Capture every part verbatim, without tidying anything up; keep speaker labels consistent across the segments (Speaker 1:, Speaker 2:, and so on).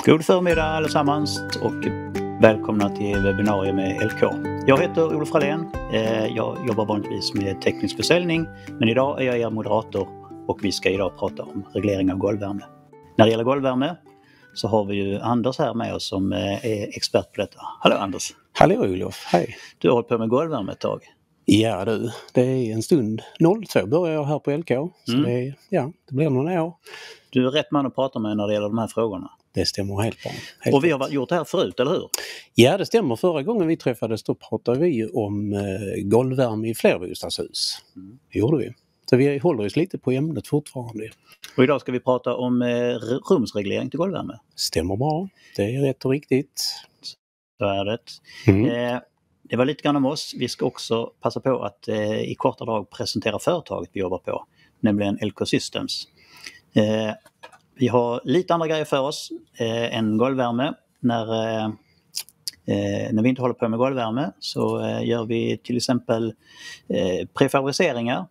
Speaker 1: God förmiddag allesammans och välkomna till webbinariet med L K. Jag heter Olof Fralén. Jag jobbar vanligtvis med teknisk försäljning, men idag är jag er moderator och vi ska idag prata om reglering av golvvärme. När det gäller golvvärme så har vi ju Anders här med oss som är expert på detta. Hallå Anders!
Speaker 2: Hallå Olof, hej!
Speaker 1: Du har hållit på med golvvärme ett tag.
Speaker 2: Ja du, det är en stund. noll två börjar jag här på L K, så mm. det, ja, det blir några år.
Speaker 1: Du är rätt man att prata med när det gäller de här frågorna.
Speaker 2: Det stämmer helt bra. Helt
Speaker 1: och vi har gjort det här förut, eller hur?
Speaker 2: Ja, det stämmer. Förra gången vi träffades då pratade vi om eh, golvvärme i flerbostadshus. Mm. Det gjorde vi. Så vi håller oss lite på ämnet fortfarande.
Speaker 1: Och idag ska vi prata om eh, rumsreglering till golvvärme.
Speaker 2: Stämmer bra. Det är rätt och riktigt.
Speaker 1: Så är det.
Speaker 2: Mm.
Speaker 1: Eh, det var lite grann om oss. Vi ska också passa på att eh, i korta drag presentera företaget vi jobbar på. Nämligen L K Systems. Eh, Vi har lite andra grejer för oss eh, än golvvärme. När, eh, när vi inte håller på med golvvärme så eh, gör vi till exempel eh, prefabriceringar.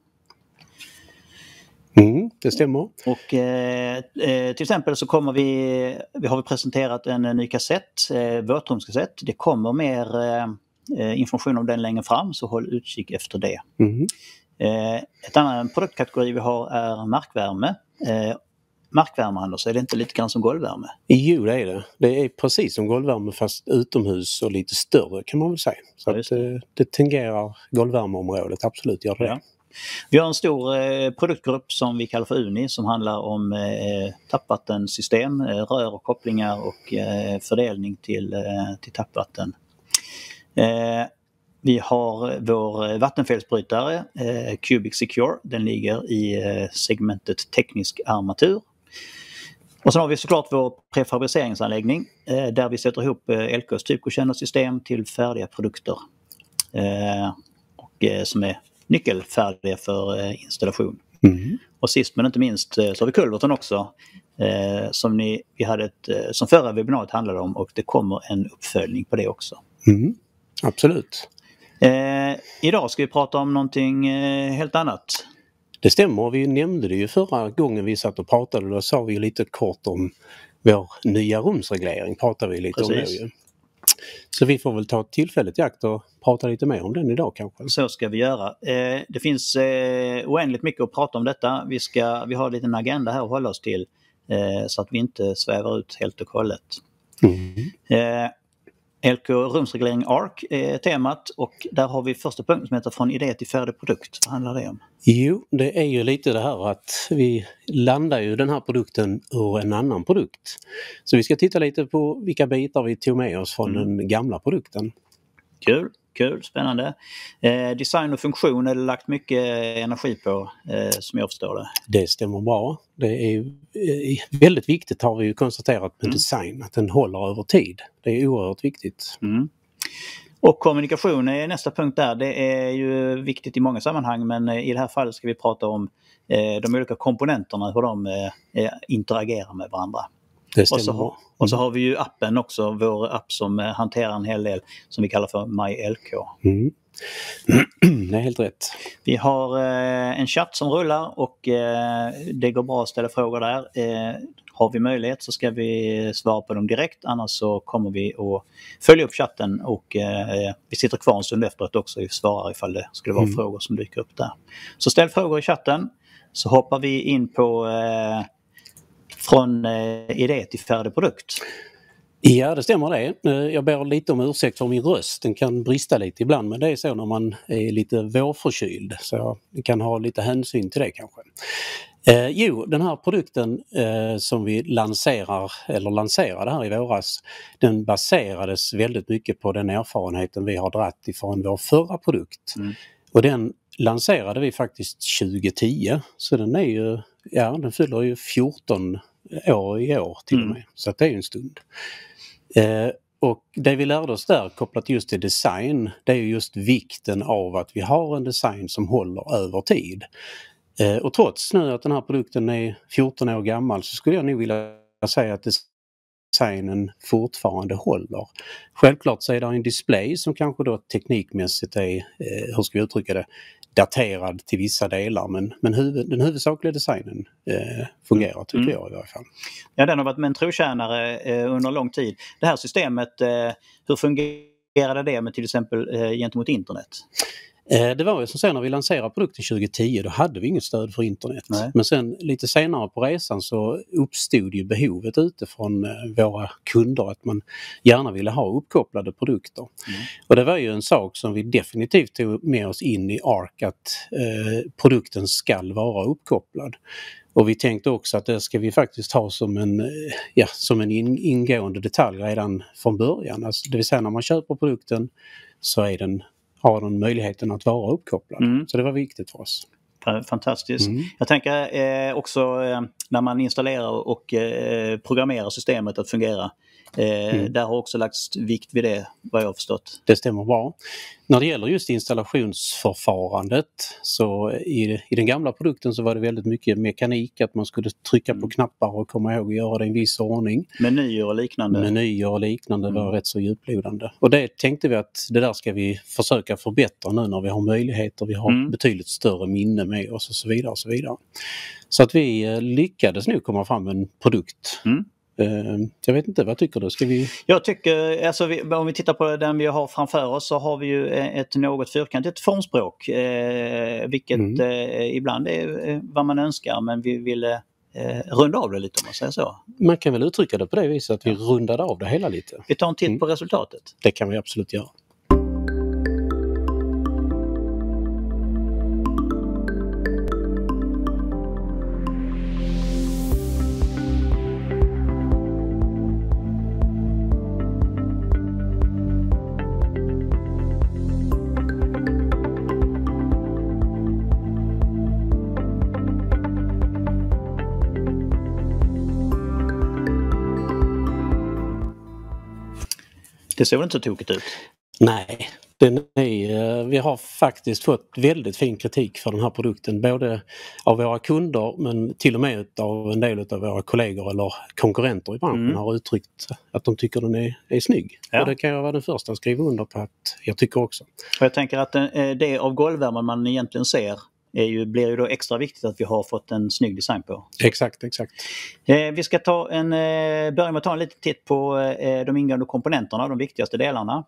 Speaker 2: Mm, det stämmer.
Speaker 1: Och eh, till exempel så kommer vi, vi har vi presenterat en ny kassett, eh, våtrumskassett. Det kommer mer eh, information om den längre fram, så håll utkik efter det.
Speaker 2: Mm.
Speaker 1: Eh, ett annat produktkategori vi har är markvärme. Eh, Markvärme, Anders, är det inte lite grann som golvvärme?
Speaker 2: Jo, det är det. Det är precis som golvvärme fast utomhus och lite större kan man väl säga. Så ja, att, det. det tangerar golvvärmeområdet, absolut gör det.
Speaker 1: Ja. Vi har en stor eh, produktgrupp som vi kallar för Uni som handlar om eh, tappvattensystem, eh, rör och kopplingar och eh, fördelning till, eh, till tappvatten. Eh, vi har vår vattenfelsbrytare eh, Cubic Secure, den ligger i eh, segmentet teknisk armatur. Och sen har vi såklart vår prefabriceringsanläggning eh, där vi sätter ihop eh, L K:s typgodkända till färdiga produkter eh, och, eh, som är nyckelfärdiga för eh, installation.
Speaker 2: Mm.
Speaker 1: Och sist men inte minst eh, så har vi kulverten också eh, som, ni, vi hade ett, eh, som förra webbinariet handlade om, och det kommer en uppföljning på det också.
Speaker 2: Mm. Absolut.
Speaker 1: Eh, idag ska vi prata om någonting eh, helt annat.
Speaker 2: Det stämmer, vi nämnde det ju förra gången vi satt och pratade, då sa vi lite kort om vår nya rumsreglering, pratade vi lite Precis. om det. Så vi får väl ta tillfället i akt och prata lite mer om den idag kanske.
Speaker 1: Så ska vi göra. Eh, det finns eh, oändligt mycket att prata om detta. Vi, ska, vi har en liten agenda här att hålla oss till eh, så att vi inte svävar ut helt och hållet.
Speaker 2: Mm.
Speaker 1: Eh, L K rumsreglering A R C är temat, och där har vi första punkten som heter från idé till färdig produkt. Vad handlar det om?
Speaker 2: Jo, det är ju lite det här att vi landar ju den här produkten ur en annan produkt. Så vi ska titta lite på vilka bitar vi tog med oss från mm. den gamla produkten.
Speaker 1: Kul, kul, spännande. Eh, design och funktion är det lagt mycket energi på eh, som jag förstår det.
Speaker 2: Det stämmer bra. Det är eh, väldigt viktigt, har vi ju konstaterat med mm. design, att den håller över tid. Det är oerhört viktigt.
Speaker 1: Mm. Och kommunikation är nästa punkt där. Det är ju viktigt i många sammanhang, men i det här fallet ska vi prata om eh, de olika komponenterna, hur de eh, interagerar med varandra.
Speaker 2: Det stämmer.
Speaker 1: Och så, mm. och så har vi ju appen också, vår app som hanterar en hel del som vi kallar för MyLK.
Speaker 2: Mm. Det är helt rätt.
Speaker 1: Vi har eh, en chatt som rullar och eh, det går bra att ställa frågor där. Eh, har vi möjlighet så ska vi svara på dem direkt, annars så kommer vi att följa upp chatten och eh, vi sitter kvar en stund efteråt också och svarar ifall det skulle vara mm. frågor som dyker upp där. Så ställ frågor i chatten, så hoppar vi in på eh, från eh, idé till färdig produkt.
Speaker 2: Ja, det stämmer det. Jag ber lite om ursäkt för min röst. Den kan brista lite ibland, men det är så när man är lite vårförkyld. Så vi kan ha lite hänsyn till det kanske. Eh, jo, den här produkten eh, som vi lanserar, eller lanserade här i våras, den baserades väldigt mycket på den erfarenheten vi har dratt ifrån vår förra produkt. Mm. Och den lanserade vi faktiskt tjugo tio, så den är ju, ja, den fyller ju fjorton år i år till och med. Mm. Så att det är ju en stund. Eh, och det vi lärde oss där kopplat just till design, det är ju just vikten av att vi har en design som håller över tid. Eh, och trots nu att den här produkten är fjorton år gammal, så skulle jag nog vilja säga att designen fortfarande håller. Självklart så är det en display som kanske då teknikmässigt är, eh, hur ska vi uttrycka det, daterad till vissa delar, men, men huvud, den huvudsakliga designen eh, fungerar tycker mm. jag i varje fall.
Speaker 1: Ja, den har varit med en trotjänare eh, under lång tid. Det här systemet, eh, hur fungerade det med till exempel eh, gentemot internet?
Speaker 2: Det var ju som sen när vi lanserade produkten tjugo tio, då hade vi inget stöd för internet. Nej. Men sen lite senare på resan så uppstod ju behovet utifrån våra kunder att man gärna ville ha uppkopplade produkter. Mm. Och det var ju en sak som vi definitivt tog med oss in i ARC, att eh, produkten ska vara uppkopplad. Och vi tänkte också att det ska vi faktiskt ha som en, ja, som en in, ingående detalj redan från början. Alltså, det vill säga när man köper produkten så är den har den möjligheten att vara uppkopplad. Mm. Så det var viktigt för oss.
Speaker 1: Fantastiskt. Mm. Jag tänker eh, också eh, när man installerar och eh, programmerar systemet att fungera. Eh, mm. Där har också lagts vikt vid det, vad jag har förstått.
Speaker 2: Det stämmer bra. När det gäller just installationsförfarandet så i, i den gamla produkten så var det väldigt mycket mekanik, att man skulle trycka mm. på knappar och komma ihåg att göra det i en viss ordning.
Speaker 1: Menyer och liknande.
Speaker 2: Menyer och liknande mm. var rätt så djuplodande. Och det tänkte vi att det där ska vi försöka förbättra nu när vi har möjligheter. Vi har mm. betydligt större minne med oss och så vidare och så vidare. Så att vi lyckades nu komma fram med en produkt. Mm. Jag vet inte, vad tycker du? Ska vi...
Speaker 1: Jag tycker, alltså vi, om vi tittar på den vi har framför oss så har vi ju ett något fyrkantigt formspråk, eh, vilket mm. eh, ibland är vad man önskar, men vi ville eh, runda av det lite, om man säger så.
Speaker 2: Man kan väl uttrycka det på det viset att vi rundade av det hela lite.
Speaker 1: Vi tar en titt mm. på resultatet.
Speaker 2: Det kan vi absolut göra.
Speaker 1: Det ser väl inte så tokigt ut?
Speaker 2: Nej, den är, vi har faktiskt fått väldigt fin kritik för den här produkten. Både av våra kunder men till och med av en del av våra kollegor eller konkurrenter i branschen mm. har uttryckt att de tycker den är, är snygg. Ja. Och det kan jag vara den första att skriva under på att jag tycker också.
Speaker 1: Och jag tänker att det av golvvärmen man egentligen ser är ju, blir ju då extra viktigt att vi har fått en snygg design på.
Speaker 2: Exakt, exakt.
Speaker 1: Eh, vi ska ta en, eh, börja med att ta en liten titt på eh, de ingående komponenterna, de viktigaste delarna.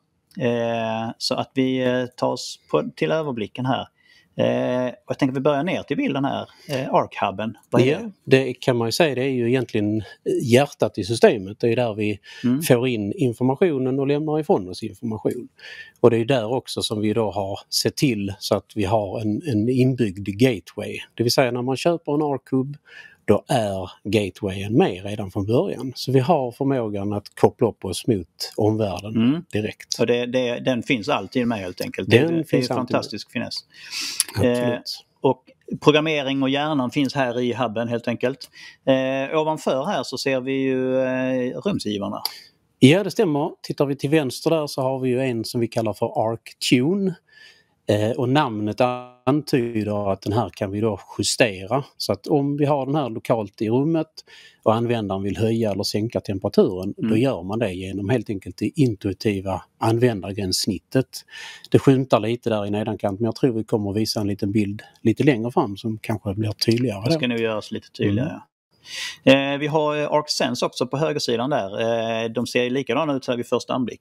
Speaker 1: Eh, så att vi eh, tar oss på, till överblicken här. Eh, och jag tänker att vi börjar ner till bilden här, eh, ARC-hubben. Vad är
Speaker 2: ja,
Speaker 1: det?
Speaker 2: Det kan man ju säga, det är ju egentligen hjärtat i systemet. Det är där vi mm. får in informationen och lämnar ifrån oss information. Och det är där också som vi då har sett till så att vi har en, en inbyggd gateway. Det vill säga när man köper en ARC-hub, då är gatewayen med redan från början. Så vi har förmågan att koppla upp oss mot omvärlden mm. direkt.
Speaker 1: Och det, det, den finns alltid med helt enkelt.
Speaker 2: Den
Speaker 1: det, det
Speaker 2: finns
Speaker 1: är en fantastisk finess.
Speaker 2: Absolut.
Speaker 1: Eh, och programmering och hjärnan finns här i hubben helt enkelt. Eh, ovanför här så ser vi ju eh, rumsgivarna.
Speaker 2: Ja, det stämmer. Tittar vi till vänster där så har vi ju en som vi kallar för ARC-tune. Eh, och namnet antyder att den här kan vi då justera. Så att om vi har den här lokalt i rummet och användaren vill höja eller sänka temperaturen, mm. då gör man det genom helt enkelt det intuitiva användargränssnittet. Det skymtar lite där i nedankant, men jag tror vi kommer att visa en liten bild lite längre fram som kanske blir tydligare.
Speaker 1: Det ska nog göras lite tydligare. Mm. Eh, vi har ARC-Sense också på högersidan där. Eh, de ser likadana ut här vid första anblick.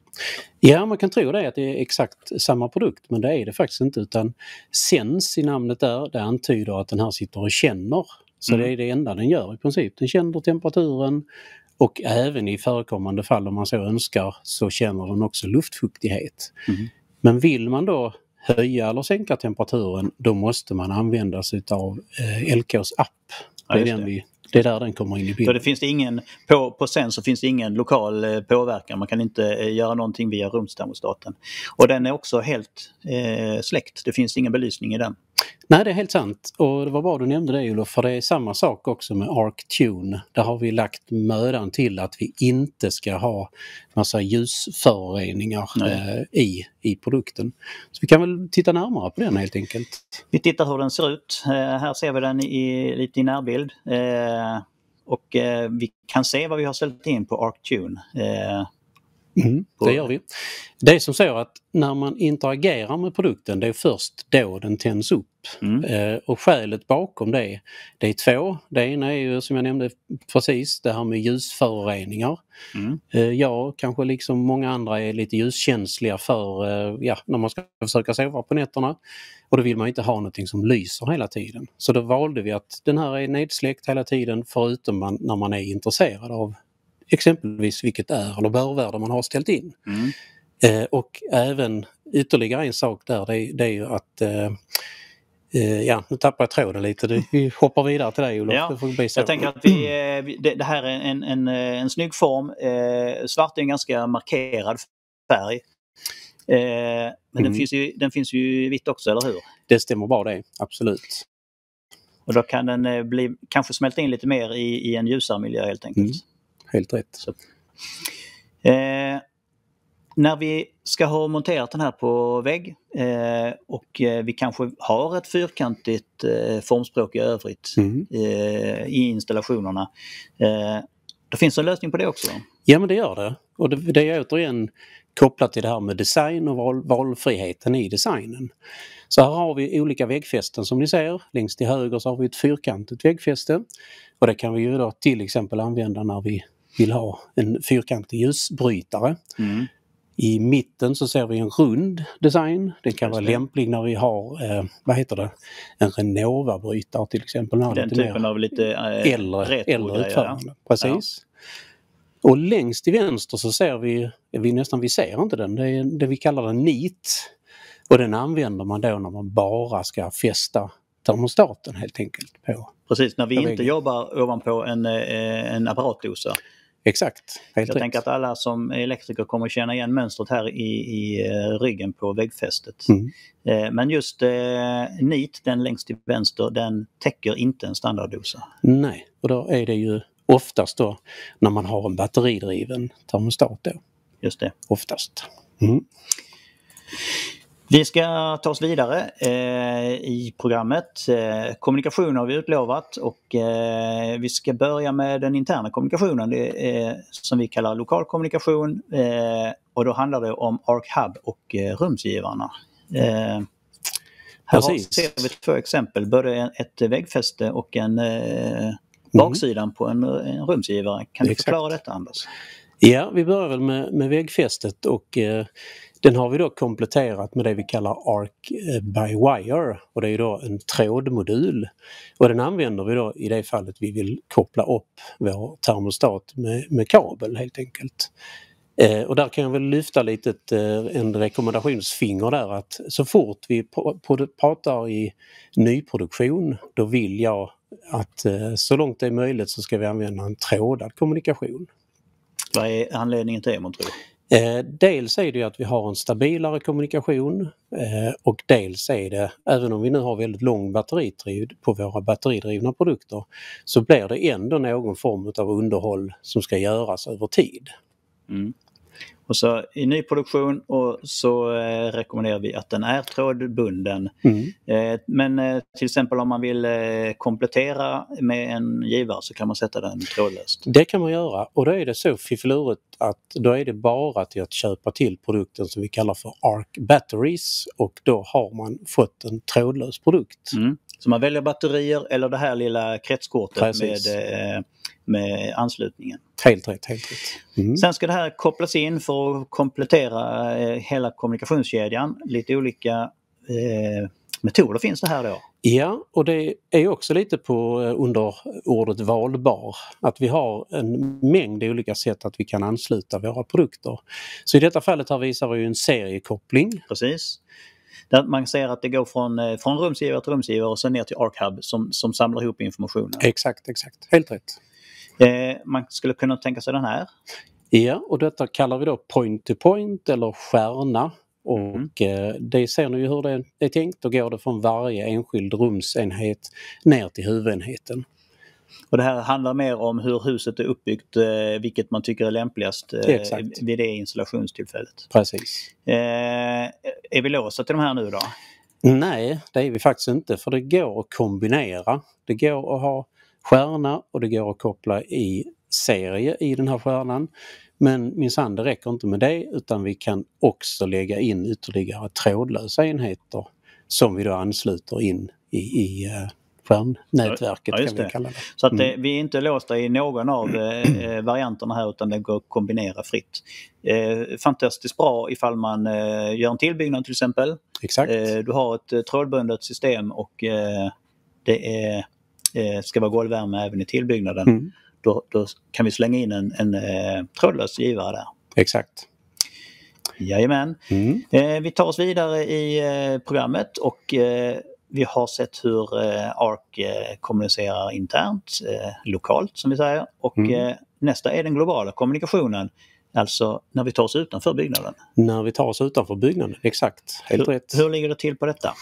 Speaker 2: Ja, man kan tro det att det är exakt samma produkt, men det är det faktiskt inte, utan Sense i namnet där, det antyder att den här sitter och känner. Så mm. det är det enda den gör i princip. Den känner temperaturen och även i förekommande fall om man så önskar så känner den också luftfuktighet. Mm. Men vill man då höja eller sänka temperaturen, då måste man använda sig av eh, L K:s app. Det är ja, den vi Det är där den kommer in i bilden.
Speaker 1: Så det finns det ingen, på, på sen så finns det ingen lokal eh, påverkan. Man kan inte eh, göra någonting via rumstermostaten. Och den är också helt eh, släckt. Det finns ingen belysning i den.
Speaker 2: Nej, det är helt sant. Och det var bra du nämnde det, Olof, för det är samma sak också med ARC-tune. Där har vi lagt mödan till att vi inte ska ha massa ljusföroreningar eh, i, i produkten. Så vi kan väl titta närmare på den helt enkelt.
Speaker 1: Vi tittar hur den ser ut. Eh, här ser vi den i, lite i närbild. Eh, och eh, vi kan se vad vi har ställt in på ARC-tune. Eh,
Speaker 2: Mm, det gör vi. Det är som så att när man interagerar med produkten, det är först då den tänds upp. Mm. Eh, och skälet bakom det, det är två. Det ena är ju, som jag nämnde precis, det här med ljusföroreningar. Mm. Eh, jag kanske liksom många andra är lite ljuskänsliga för eh, ja, när man ska försöka sova på nätterna. Och då vill man inte ha någonting som lyser hela tiden. Så då valde vi att den här är nedsläckt hela tiden, förutom man, när man är intresserad av exempelvis vilket är eller börvärde man har ställt in. Mm. Eh, och även ytterligare en sak där, det, det är ju att eh, eh, ja, nu tappar jag tråden lite. Det, vi hoppar vidare till dig, Olof.
Speaker 1: Ja, jag tänker att vi, det, det här är en, en, en snygg form. Eh, svart är en ganska markerad färg. Eh, men mm. den, finns ju, den finns ju vitt också, eller hur?
Speaker 2: Det stämmer bra det, absolut.
Speaker 1: Och då kan den eh, bli, kanske smälta in lite mer i, i en ljusare miljö helt enkelt. Mm.
Speaker 2: Helt rätt.
Speaker 1: Så. Eh, när vi ska ha monterat den här på vägg eh, och eh, vi kanske har ett fyrkantigt eh, formspråk i övrigt mm. eh, i installationerna. Eh, då finns en lösning på det också?
Speaker 2: Ja, men det gör det. Och det, det är återigen kopplat till det här med design och val, valfriheten i designen. Så här har vi olika väggfästen som ni ser. Längst till höger så har vi ett fyrkantigt väggfäste. Och det kan vi ju då till exempel använda när vi vill ha en fyrkantig ljusbrytare. Mm. I mitten så ser vi en rund design. Den kan vara lämplig när vi har, eh, vad heter det, en Renova-brytare till exempel.
Speaker 1: Den lite typen av lite äh,
Speaker 2: äldre, äldre utförande. Precis. Ja. Och längst till vänster så ser vi, vi nästan vi ser inte den, det är det vi kallar en nit. Och den använder man då när man bara ska fästa termostaten helt enkelt på.
Speaker 1: Precis, när vi inte väggen. jobbar ovanpå en, en apparatdosa.
Speaker 2: Exakt.
Speaker 1: Helt jag rätt. tänker att alla som är elektriker kommer att känna igen mönstret här i, i ryggen på väggfästet. Mm. Men just eh, nit, den längst till vänster, den täcker inte en standarddosa.
Speaker 2: Nej, och då är det ju oftast då när man har en batteridriven termostat då.
Speaker 1: Just det.
Speaker 2: Oftast. Mm.
Speaker 1: Vi ska ta oss vidare eh, i programmet. Eh, kommunikation har vi utlovat och eh, vi ska börja med den interna kommunikationen det är, som vi kallar lokal kommunikation eh, och då handlar det om ArcHub och eh, rumsgivarna. Eh, här har, ser vi två exempel, både ett väggfäste och en eh, baksidan mm. på en, en rumsgivare. Kan du förklara detta, Anders?
Speaker 2: Ja, vi börjar väl med, med väggfästet och eh, den har vi då kompletterat med det vi kallar Arc by Wire och det är då en trådmodul. Och den använder vi då i det fallet vi vill koppla upp vår termostat med, med kabel helt enkelt. Eh, och där kan jag väl lyfta lite ett, en rekommendationsfinger där att så fort vi på, på, pratar i nyproduktion då vill jag att eh, så långt det är möjligt så ska vi använda en trådad kommunikation.
Speaker 1: Vad är anledningen till det, man tror?
Speaker 2: Eh, dels är det att vi har en stabilare kommunikation eh, och dels är det, även om vi nu har väldigt lång batteritid på våra batteridrivna produkter, så blir det ändå någon form av underhåll som ska göras över tid.
Speaker 1: Mm. Och så i nyproduktion och så eh, rekommenderar vi att den är trådbunden. Mm. Eh, men eh, till exempel om man vill eh, komplettera med en givare så kan man sätta den trådlöst.
Speaker 2: Det kan man göra och då är det så fifflurigt att då är det bara till att köpa till produkten som vi kallar för Arc Batteries och då har man fått en trådlös produkt.
Speaker 1: Mm. Så man väljer batterier eller det här lilla kretskortet med, eh, med anslutningen.
Speaker 2: Helt rätt, helt rätt.
Speaker 1: Mm. Sen ska det här kopplas in för att komplettera eh, hela kommunikationskedjan. Lite olika eh, metoder finns det här då.
Speaker 2: Ja, och det är också lite på under ordet valbar. Att vi har en mängd olika sätt att vi kan ansluta våra produkter. Så i detta fallet här visar vi ju en seriekoppling.
Speaker 1: Precis. Där man ser att det går från, från rumsgivare till rumsgivare och sen ner till ArcHub som, som samlar ihop informationen.
Speaker 2: Exakt, exakt. Helt rätt.
Speaker 1: Eh, man skulle kunna tänka sig den här.
Speaker 2: Ja, och detta kallar vi då point to point eller stjärna. Och mm. eh, det ser ni ju hur det är tänkt. Då går det från varje enskild rumsenhet ner till huvudenheten.
Speaker 1: Och det här handlar mer om hur huset är uppbyggt, eh, vilket man tycker är lämpligast eh, vid det installationstillfället.
Speaker 2: Precis.
Speaker 1: Eh, är vi låsta till de här nu då?
Speaker 2: Nej, det är vi faktiskt inte. För det går att kombinera. Det går att ha stjärna och det går att koppla i serie i den här stjärnan. Men minsann, det räcker inte med det, utan vi kan också lägga in ytterligare trådlösa enheter som vi då ansluter in i, i uh, stjärnnätverket,
Speaker 1: ja,
Speaker 2: kan vi kalla det.
Speaker 1: Så att det,
Speaker 2: mm.
Speaker 1: vi är inte låsta i någon av eh, varianterna här, utan det går att kombinera fritt. Eh, fantastiskt bra ifall man eh, gör en tillbyggnad till exempel.
Speaker 2: Exakt.
Speaker 1: Eh, du har ett eh, trådbundet system och eh, det är, eh, ska vara golvvärme även i tillbyggnaden.
Speaker 2: Mm.
Speaker 1: Då, då kan vi slänga in en, en eh, trådlös givare där.
Speaker 2: Exakt.
Speaker 1: Jajamän.
Speaker 2: Mm.
Speaker 1: Eh, vi tar oss vidare i eh, programmet och eh, vi har sett hur eh, A R C eh, kommunicerar internt, eh, lokalt som vi säger. Och
Speaker 2: Mm.
Speaker 1: eh, nästa är den globala kommunikationen. Alltså när vi tar oss utanför byggnaden.
Speaker 2: När vi tar oss utanför byggnaden, exakt. Helt
Speaker 1: hur,
Speaker 2: rätt.
Speaker 1: Hur ligger det till på detta?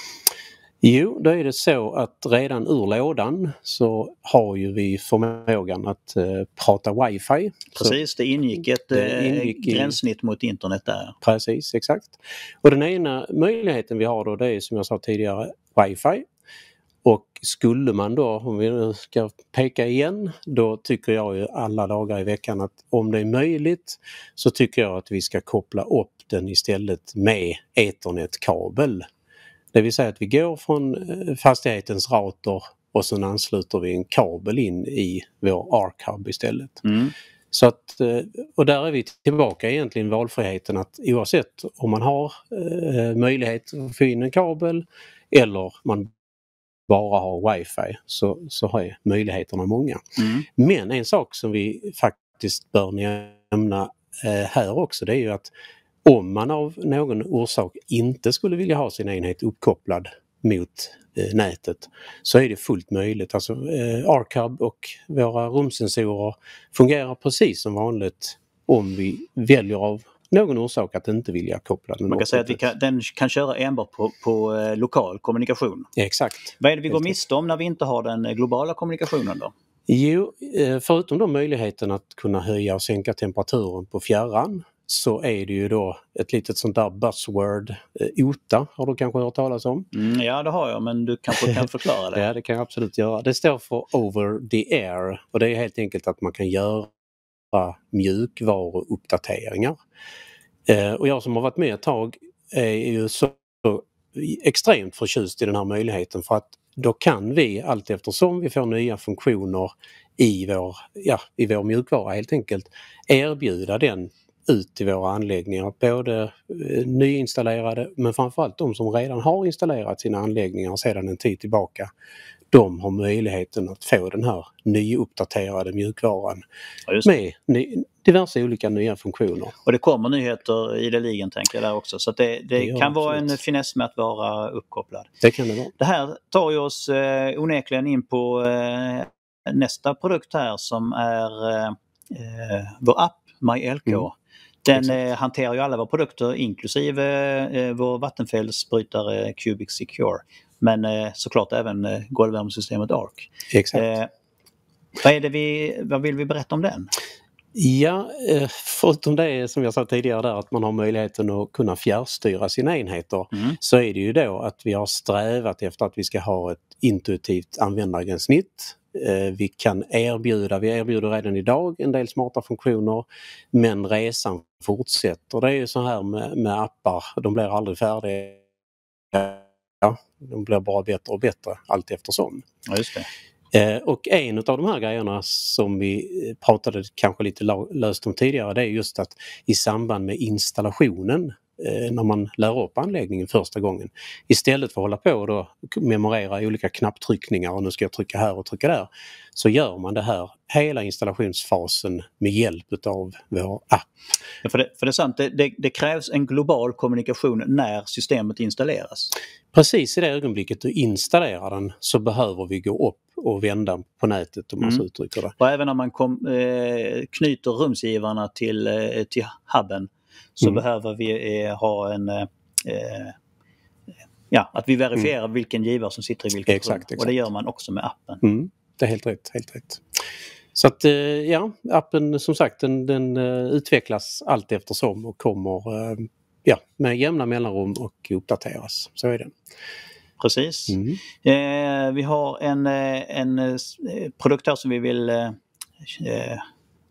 Speaker 2: Jo, då är det så att redan ur lådan så har ju vi förmågan att eh, prata wifi.
Speaker 1: Precis, det ingick ett
Speaker 2: det ingick
Speaker 1: eh, gränssnitt mot internet där.
Speaker 2: Precis, exakt. Och den ena möjligheten vi har då, det är som jag sa tidigare wifi. Och skulle man då, om vi nu ska peka igen, då tycker jag ju alla dagar i veckan att om det är möjligt så tycker jag att vi ska koppla upp den istället med ethernetkabel. Det vill säga att vi går från fastighetens router och sen ansluter vi en kabel in i vår A R C-hub istället.
Speaker 1: Mm.
Speaker 2: Så att, och där är vi tillbaka egentligen valfriheten att oavsett om man har eh, möjlighet att få in en kabel eller man bara har wifi så, så har möjligheterna många.
Speaker 1: Mm.
Speaker 2: Men en sak som vi faktiskt bör nämna eh, här också, det är ju att om man av någon orsak inte skulle vilja ha sin enhet uppkopplad mot eh, nätet så är det fullt möjligt. Alltså eh, A R C-hub och våra rumsensorer fungerar precis som vanligt om vi väljer av någon orsak att inte vilja koppla den.
Speaker 1: Man kan säga att vi kan, den kan köra enbart på, på eh, lokal kommunikation.
Speaker 2: Ja, exakt.
Speaker 1: Vad är det vi går miste om när vi inte har den globala kommunikationen då?
Speaker 2: Jo, eh, förutom de möjligheten att kunna höja och sänka temperaturen på fjärran så är det ju då ett litet sånt där buzzword, eh, O T A, har du kanske hört talas om?
Speaker 1: Mm, ja, det har jag, men du kanske kan förklara det.
Speaker 2: Ja, det kan jag absolut göra. Det står för over the air och det är helt enkelt att man kan göra mjukvaruuppdateringar. Eh, och jag som har varit med ett tag är ju så extremt förtjust i den här möjligheten, för att då kan vi allt eftersom vi får nya funktioner i vår, ja, i vår mjukvara helt enkelt erbjuda den ut till våra anläggningar, både eh, nyinstallerade men framförallt de som redan har installerat sina anläggningar sedan en tid tillbaka. De har möjligheten att få den här nyuppdaterade mjukvaran ja, med ny, diverse olika nya funktioner.
Speaker 1: Och det kommer nyheter i det ligen, tänker jag där också. Så att det, det, det kan vara en finess med att vara uppkopplad.
Speaker 2: Det kan det vara.
Speaker 1: Det här tar ju oss eh, onekligen in på eh, nästa produkt här som är eh, vår app MyLK. Mm. Den eh, hanterar ju alla våra produkter inklusive eh, vår vattenfällsbrytare Cubic Secure. Men eh, såklart även eh, golvvärmesystemet A R C.
Speaker 2: Exakt.
Speaker 1: Eh, vad, är det vi, vad vill vi berätta om den?
Speaker 2: Ja, eh, förutom det som jag sa tidigare där att man har möjligheten att kunna fjärrstyra sina enheter mm. så är det ju då att vi har strävat efter att vi ska ha ett intuitivt användargränssnitt. Eh, vi kan erbjuda, vi erbjuder redan idag en del smarta funktioner, men resan fortsätter. Det är ju så här med, med appar, de blir aldrig färdiga. Ja, de blir bara bättre och bättre allt eftersom.
Speaker 1: Ja, just det.
Speaker 2: Eh, och en av de här grejerna som vi pratade kanske lite löst om tidigare, det är just att i samband med installationen, eh, när man lär upp anläggningen första gången, istället för att hålla på och då memorera olika knapptryckningar och nu ska jag trycka här och trycka där, så gör man det här hela installationsfasen med hjälp av vår app.
Speaker 1: Ja, för, det, för det är sant, det, det, det krävs en global kommunikation när systemet installeras.
Speaker 2: Precis i det ögonblicket du installerar den så behöver vi gå upp och vända på nätet om man så uttrycker det.
Speaker 1: Och även när man kom, eh, knyter rumsgivarna till, eh, till hubben så mm. behöver vi eh, ha en eh, ja, att vi verifierar mm. vilken givare som sitter i vilket
Speaker 2: exakt,
Speaker 1: rum.
Speaker 2: exakt.
Speaker 1: Och det gör man också med appen.
Speaker 2: Mm. Det är helt rätt, helt rätt. Så att ja, appen som sagt den, den utvecklas allt eftersom och kommer ja, med jämna mellanrum och uppdateras. Så är det.
Speaker 1: Precis.
Speaker 2: Mm.
Speaker 1: Eh, vi har en, en produkt här som vi vill eh,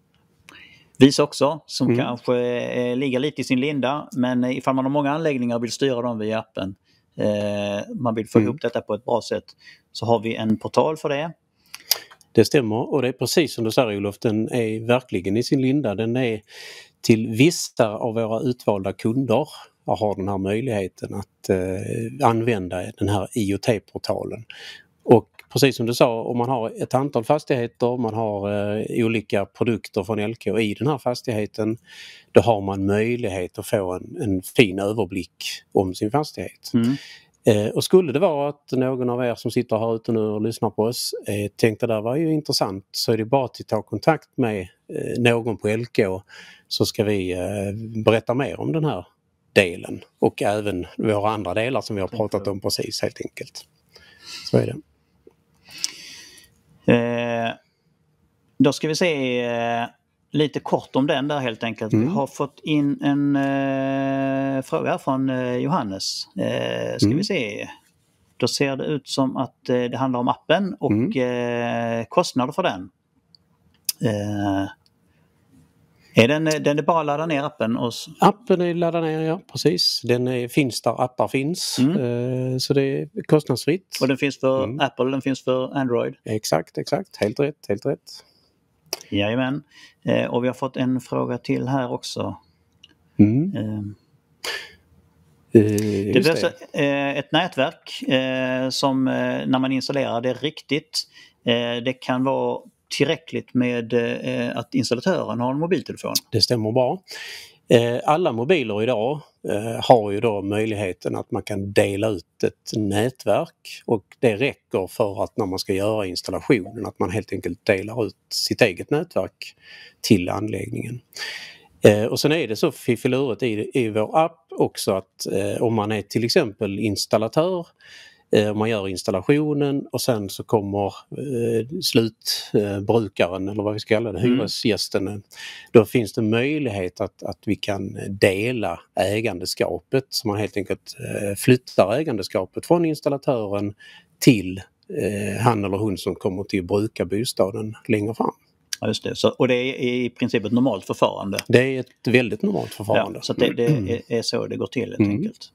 Speaker 1: Vis också, som
Speaker 2: Mm.
Speaker 1: kanske eh, ligger lite i sin linda, men ifall man har många anläggningar och vill styra dem via appen, eh, man vill få
Speaker 2: Mm.
Speaker 1: ihop detta på ett bra sätt, så har vi en portal för det.
Speaker 2: Det stämmer, och det är precis som du säger, Olof, den är verkligen i sin linda. Den är till vissa av våra utvalda kunder och har den här möjligheten att eh, använda den här I O T-portalen. Och precis som du sa, om man har ett antal fastigheter, man har eh, olika produkter från L K i den här fastigheten, då har man möjlighet att få en, en fin överblick om sin fastighet.
Speaker 1: Mm.
Speaker 2: Eh, och skulle det vara att någon av er som sitter här ute nu och lyssnar på oss eh, tänkte det där var ju intressant, så är det bara att ta kontakt med eh, någon på L K, så ska vi eh, berätta mer om den här delen och även våra andra delar som vi har pratat om precis, helt enkelt. Så är det.
Speaker 1: Eh, då ska vi se eh, lite kort om den där helt enkelt.
Speaker 2: Mm.
Speaker 1: Vi har fått in en eh, fråga från eh, Johannes. Eh, ska
Speaker 2: Mm.
Speaker 1: vi se. Då ser det ut som att eh, det handlar om appen och
Speaker 2: Mm.
Speaker 1: eh, kostnader för den. Eh, är den, den är bara att ladda ner appen? Och...
Speaker 2: Appen är laddad ner, ja precis. Den är, finns där appar finns.
Speaker 1: Mm.
Speaker 2: Eh, så det är kostnadsfritt.
Speaker 1: Och den finns för
Speaker 2: Mm.
Speaker 1: Apple, den finns för Android.
Speaker 2: Exakt, exakt. Helt rätt, helt rätt.
Speaker 1: Jajamän. Eh, och vi har fått en fråga till här också.
Speaker 2: Mm.
Speaker 1: Eh,
Speaker 2: Eh,
Speaker 1: det
Speaker 2: just
Speaker 1: behövs
Speaker 2: det.
Speaker 1: eh, ett nätverk eh, som eh, när man installerar det riktigt, eh, det kan vara tillräckligt med eh, att installatören har en mobiltelefon.
Speaker 2: Det stämmer bra. Eh, alla mobiler idag eh, har ju då möjligheten att man kan dela ut ett nätverk, och det räcker för att när man ska göra installationen att man helt enkelt delar ut sitt eget nätverk till anläggningen. Eh, och sen är det så fiffilurigt i, i vår app också att eh, om man är till exempel installatör, eh, man gör installationen och sen så kommer eh, slutbrukaren, eh, eller vad vi ska kalla det,
Speaker 1: Mm.
Speaker 2: hyresgästen, då finns det möjlighet att, att vi kan dela ägandeskapet, så man helt enkelt eh, flyttar ägandeskapet från installatören till eh, han eller hon som kommer till att bruka bostaden längre fram.
Speaker 1: Ja, just det. Så, och det är i princip ett normalt förfarande.
Speaker 2: Det är ett väldigt normalt förfarande.
Speaker 1: Ja, så det, det är, är så det går till helt
Speaker 2: Mm.
Speaker 1: enkelt.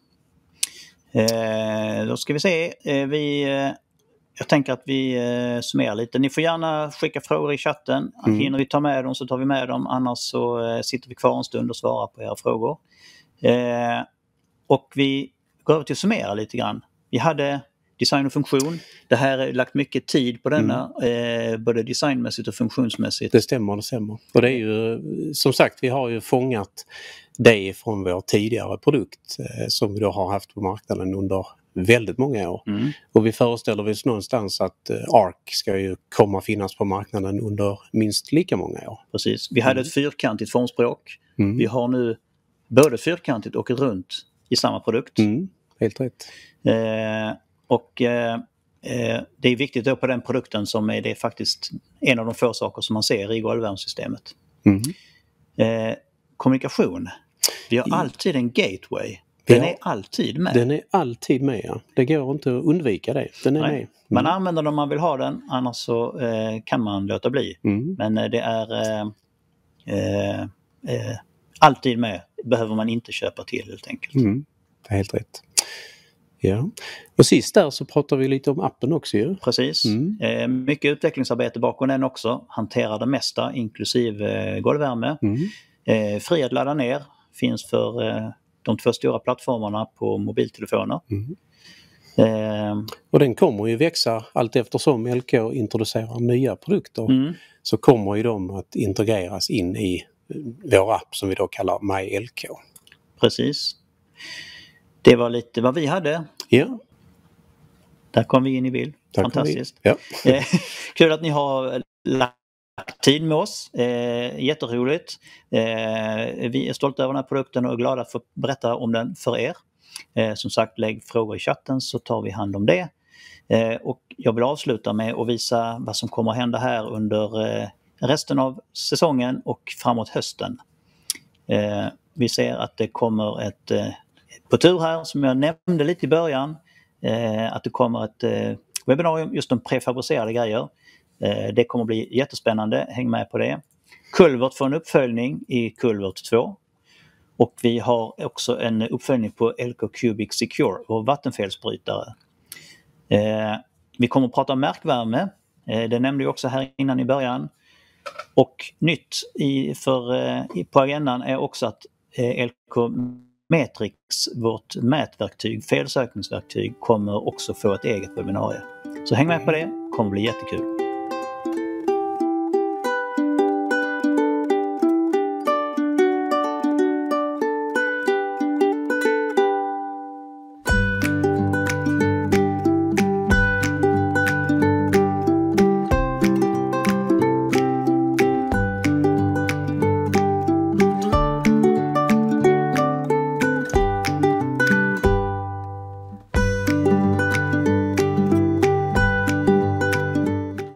Speaker 1: Eh, då ska vi se. Eh, vi, eh, jag tänker att vi eh, summerar lite. Ni får gärna skicka frågor i chatten.
Speaker 2: Mm.
Speaker 1: Hinner vi ta med dem så tar vi med dem. Annars så eh, sitter vi kvar en stund och svarar på era frågor. Eh, och vi går över till att summera lite grann. Vi hade design och funktion. Det här är lagt mycket tid på denna, mm. eh, både designmässigt och funktionsmässigt.
Speaker 2: Det stämmer, det stämmer. Och det är ju, som sagt, vi har ju fångat det från vår tidigare produkt eh, som vi då har haft på marknaden under väldigt många år.
Speaker 1: Mm.
Speaker 2: Och vi föreställer oss någonstans att eh, Arc ska ju komma finnas på marknaden under minst lika många år.
Speaker 1: Precis. Vi hade
Speaker 2: Mm.
Speaker 1: ett fyrkantigt formspråk.
Speaker 2: Mm.
Speaker 1: Vi har nu både fyrkantigt och runt i samma produkt.
Speaker 2: Mm. Helt rätt.
Speaker 1: Eh, och eh, eh, det är viktigt då på den produkten som är det faktiskt en av de få saker som man ser i golvvärmesystemet.
Speaker 2: Mm.
Speaker 1: Eh, kommunikation. Vi har
Speaker 2: Mm.
Speaker 1: alltid en gateway.
Speaker 2: Vi
Speaker 1: Den
Speaker 2: har-
Speaker 1: är alltid med.
Speaker 2: Den är alltid med, ja. Det går inte att undvika det. Den är
Speaker 1: Nej.
Speaker 2: med. Mm.
Speaker 1: Man använder den om man vill ha den, annars så eh, kan man låta bli.
Speaker 2: Mm.
Speaker 1: Men eh, det är eh, eh, eh, alltid med. Behöver man inte köpa till helt enkelt.
Speaker 2: Mm. Det är helt rätt. Ja. Och sist där så pratar vi lite om appen också ju.
Speaker 1: Precis.
Speaker 2: Mm.
Speaker 1: Eh, mycket utvecklingsarbete bakom den också. Hanterar det mesta inklusive eh, golvvärme.
Speaker 2: Mm.
Speaker 1: Eh, fri att ladda ner. Finns för eh, de två stora plattformarna på mobiltelefoner.
Speaker 2: Mm.
Speaker 1: Eh,
Speaker 2: Och den kommer ju växa allt eftersom L K introducerar nya produkter.
Speaker 1: mm,
Speaker 2: Så kommer ju de att integreras in i vår app som vi då kallar MyLK.
Speaker 1: precis. Det var lite vad vi hade.
Speaker 2: Ja,
Speaker 1: Där kom vi in i bild.
Speaker 2: tack.
Speaker 1: Fantastiskt.
Speaker 2: Ja.
Speaker 1: Eh, kul att ni har lagt tid med oss. Eh, jätteroligt. Eh, vi är stolta över den här produkten och är glada för att berätta om den för er. Eh, som sagt, lägg frågor i chatten så tar vi hand om det. Eh, och jag vill avsluta med att visa vad som kommer att hända här under eh, resten av säsongen och framåt hösten. Eh, vi ser att det kommer ett eh, på tur här som jag nämnde lite i början. Eh, att det kommer ett eh, webbinarium just om prefabricerade grejer. Eh, det kommer bli jättespännande, häng med på det. Culvert får en uppföljning i Culvert två. Och vi har också en uppföljning på Elko Cubic Secure, vår vattenfelsbrytare. Eh, vi kommer att prata om märkvärme. Eh, det nämnde jag också här innan i början. Och nytt i, för, eh, på agendan är också att eh, Elko Metrix, vårt mätverktyg, felsökningsverktyg, kommer också få ett eget webbinarie. Så häng med på det, kommer bli jättekul.